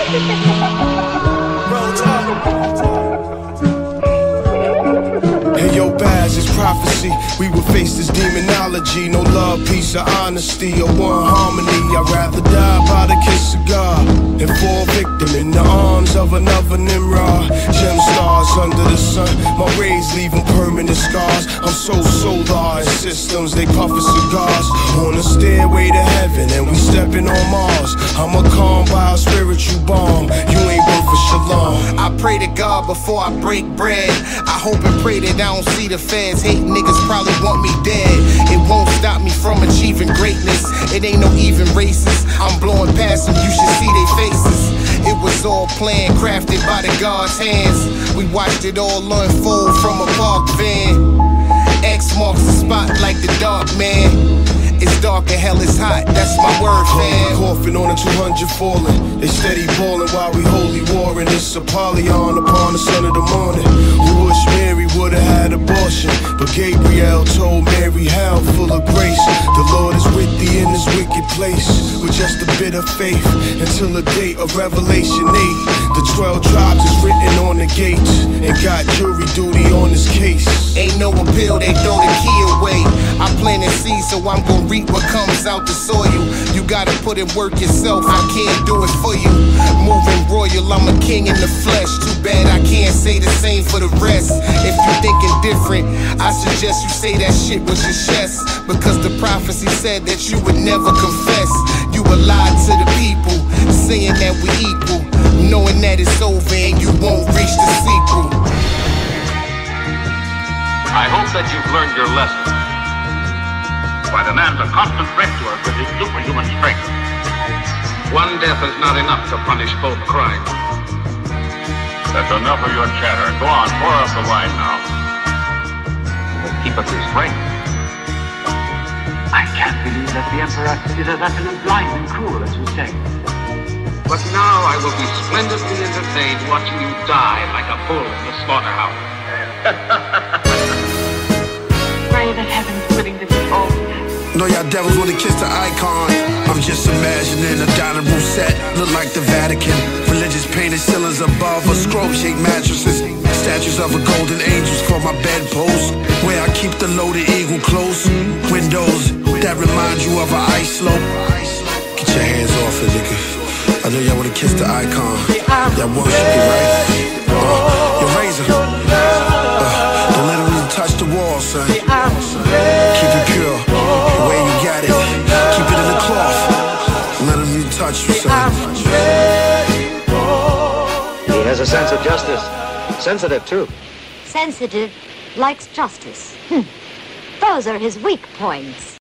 Hey yo, Baz, it's prophecy. We will face this demonology. No love, peace, or honesty, or one harmony. I'd rather die by the kiss of God than fall victim in the arms of another Nimrod. Gem stars under the sun, my rays leaving permanent scars. I'm so solar in systems, they puffin' cigars on the stairway to heaven, and we stepping on Mars. I'm a calm by a spiritual bomb. You ain't worth a shalom. I pray to God before I break bread. I hope and pray that I don't see the feds. Hate niggas probably want me dead. It won't stop me from achieving greatness. It ain't no even races. I'm blowing past them, you should see their faces. It was all planned, crafted by the God's hands. We watched it all unfold from a park van. X marks the spot like the dark man. It's dark and hell is hot, that's my word, fam. Coughing on a 200 falling. They steady ballin' while we holy warring. It's Apollyon upon the sun of the morning. Who wish Mary would've had abortion, but Gabriel told Mary how full of grace. The Lord is with thee in this wicked place, with just a bit of faith, until the date of Revelation 8. The 12 tribes is written on the gates, and got jury duty on this case. Ain't no appeal, they throw the key away. I planted seeds, so I'm gon' reap what comes out the soil. You gotta put in work yourself, I can't do it for you. Moving royal, I'm a king in the flesh. Too bad I can't say the same for the rest. If you thinking different, I suggest you say that shit with your chest, because the prophecy said that you would never confess. You a lie to the people, saying that we equal, knowing that it's over and you won't reach the sequel. I hope that you've learned your lesson. Why, the man's a constant threat to us with his superhuman strength. One death is not enough to punish both crimes. That's enough of your chatter. Go on, pour out the wine now. But keep up your strength. I can't believe that the Emperor is as utterly blind and cruel as you say. But now I will be splendidly entertained watching you die like a bull in the slaughterhouse. Pray that heaven's willing to do all. Know y'all devils wanna kiss the icon. I'm just imagining a dining room set, look like the Vatican. Religious painted ceilings above a scroll-shaped mattresses. Statues of a golden angels for my bedpost, where I keep the loaded eagle close. Windows that remind you of an ice slope. Get your hands off it, nigga. I know y'all wanna kiss the icon. Y'all worship it, right? Your Razah. Don't let it really touch the wall, son. Keep it pure. The way you got it. Keep it in the cloth. Let him really touch you, son. He has a sense of justice. Sensitive, too. Sensitive, likes justice. Those are his weak points.